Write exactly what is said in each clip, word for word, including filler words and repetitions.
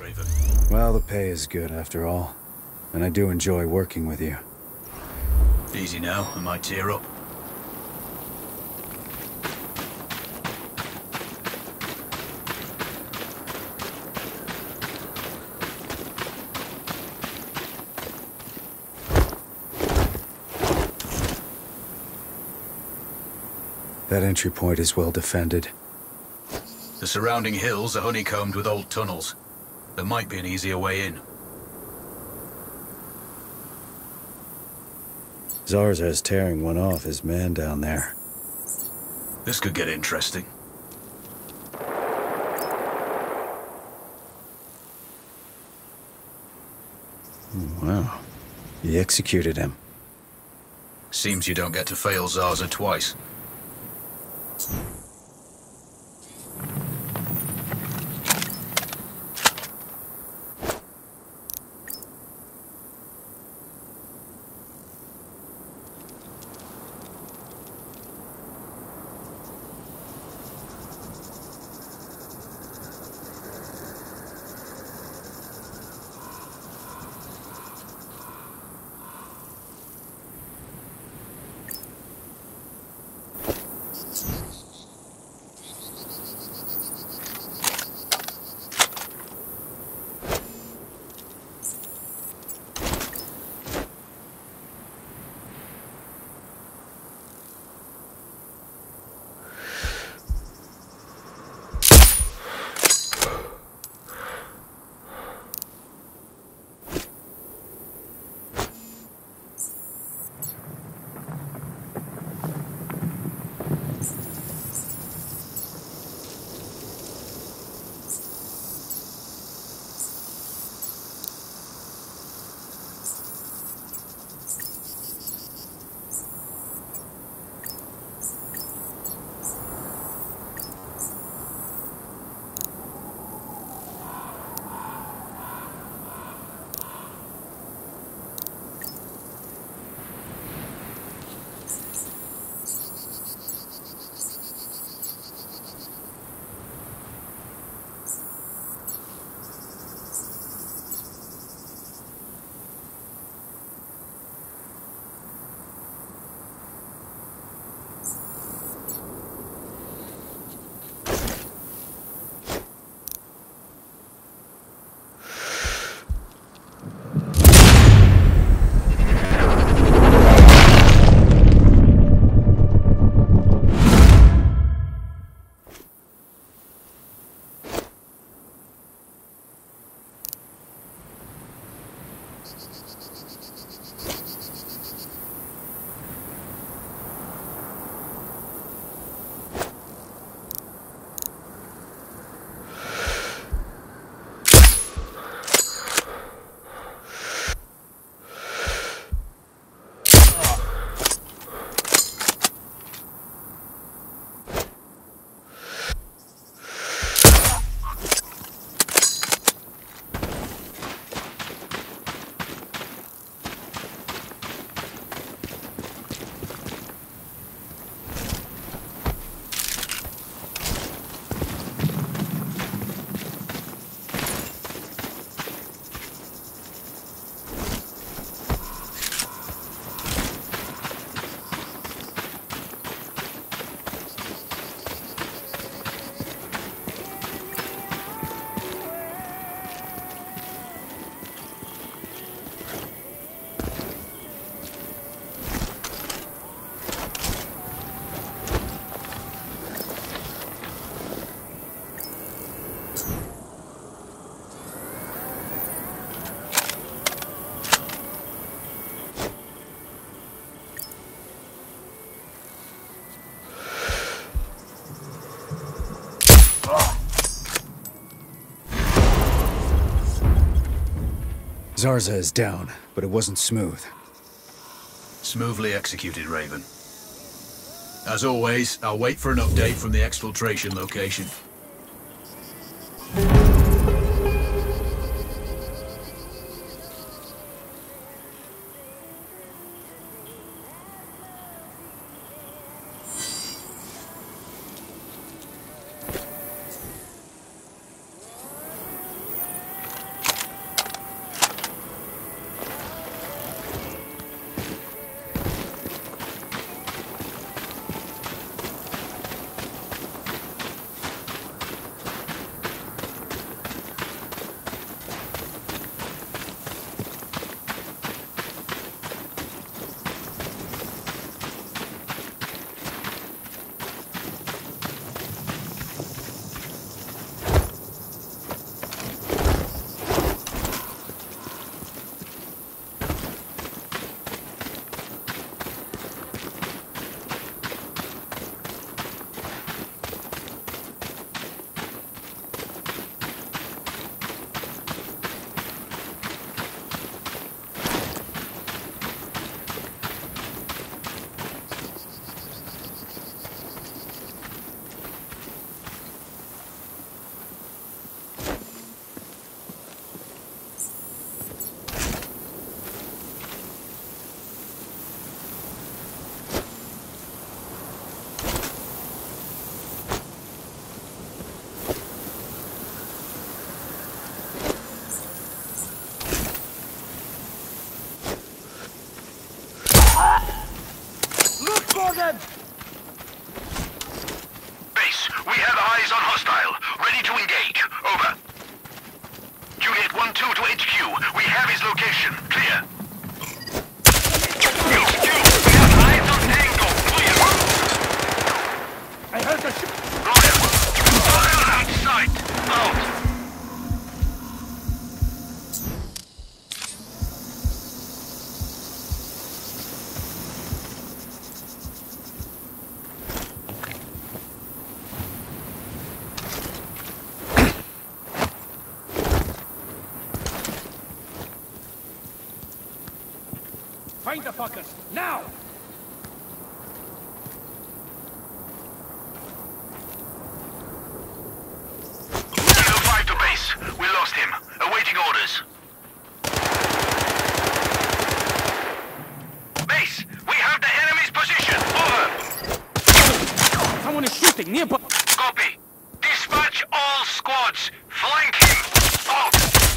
Raven. Well, the pay is good after all. And I do enjoy working with you. Easy now, I might tear up. That entry point is well defended. The surrounding hills are honeycombed with old tunnels. There might be an easier way in. Zarza is tearing one off his man down there. This could get interesting. Wow. He executed him. Seems you don't get to fail Zarza twice. Zarza is down, but it wasn't smooth. Smoothly executed, Raven. As always, I'll wait for an update from the exfiltration location. Find the fuckers! Now! Kilo five to base. We lost him. Awaiting orders. Base, we have the enemy's position. Over. Someone is shooting nearby! Copy. Dispatch all squads. Flank him. Out.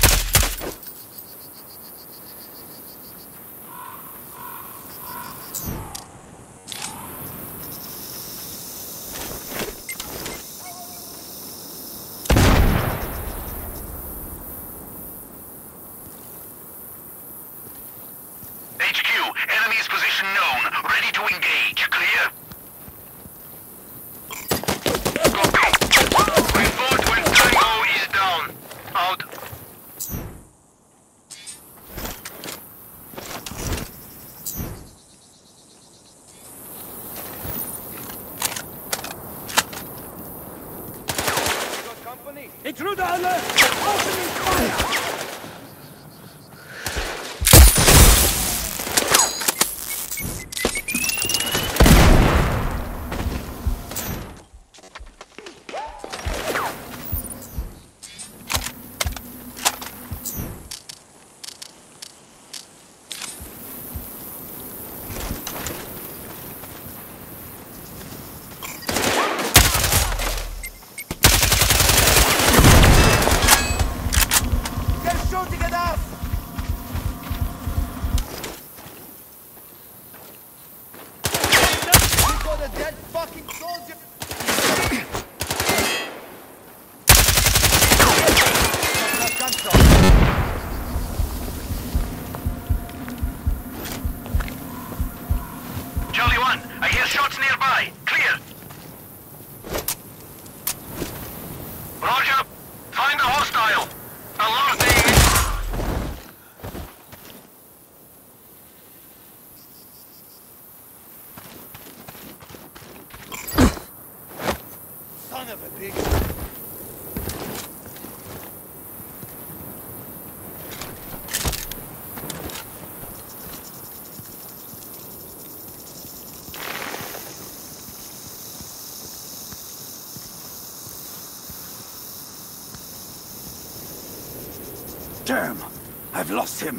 H Q, enemy's position known. Ready to engage. Clear? Copy. Report when Tango is down. Out. Intruder alert! Opening fire! Charlie one, I hear shots nearby. Clear. Roger. Find a hostile. Alerting. Son of a bitch! Damn! I've lost him!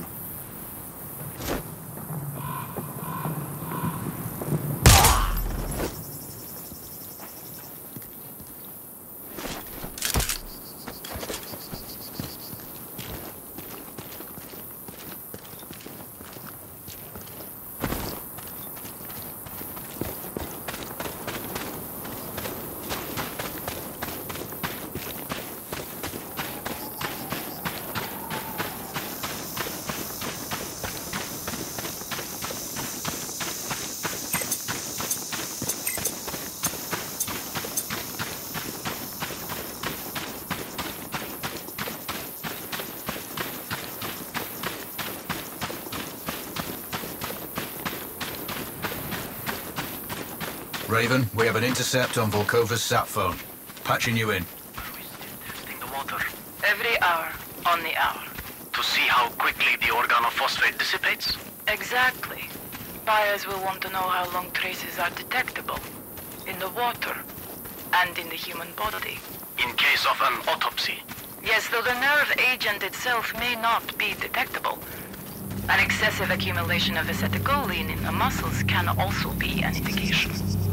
Raven, we have an intercept on Volkova's sat phone. Patching you in. Are we still testing the water? Every hour, on the hour. To see how quickly the organophosphate dissipates? Exactly. Buyers will want to know how long traces are detectable. In the water, and in the human body. In case of an autopsy. Yes, though the nerve agent itself may not be detectable. An excessive accumulation of acetylcholine in the muscles can also be an indication.